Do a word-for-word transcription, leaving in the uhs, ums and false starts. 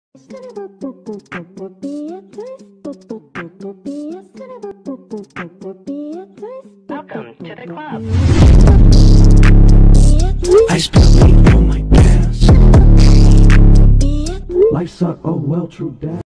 Welcome to the club. I spent money on my gas. Life's a oh well true dad.